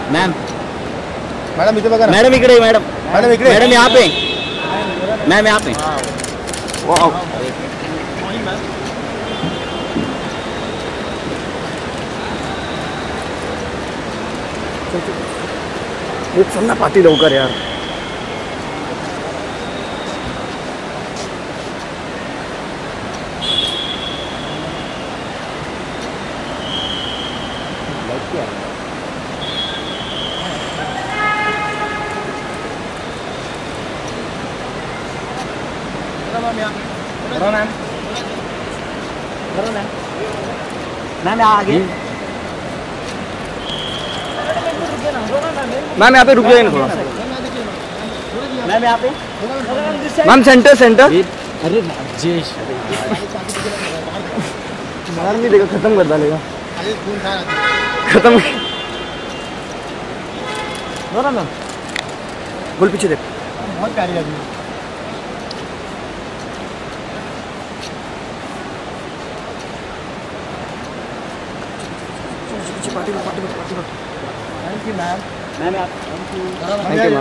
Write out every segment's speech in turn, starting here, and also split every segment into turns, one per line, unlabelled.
Ma'am
madam इथे बघा ना.
मैडम इकडे मैडम
मॅडम इकडे.
मैडम यहाँ पे मैम यहाँ पे वाह
चल ना पाठी लवकर यार.
करो मैम मैम आगे
मैम यहाँ पे रुक जाइए ना थोड़ा.
मैम यहाँ पे
मैम सेंटर सेंटर.
अरे राजेश
मार नहीं देगा, खत्म कर डालेगा. खत्म.
मैम
बोल पीछे देख.
बहुत प्यारी लगी.
पाठी
thank you ma'am.
Ma'am
Thank you, ma'am.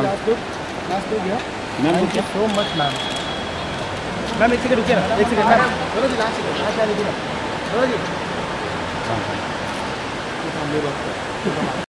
Thank you so much ma'am. Ma'am एक सेकंड रुकिए ना, एक सेकंड मैम. चलो जी लास्ट चलो जी.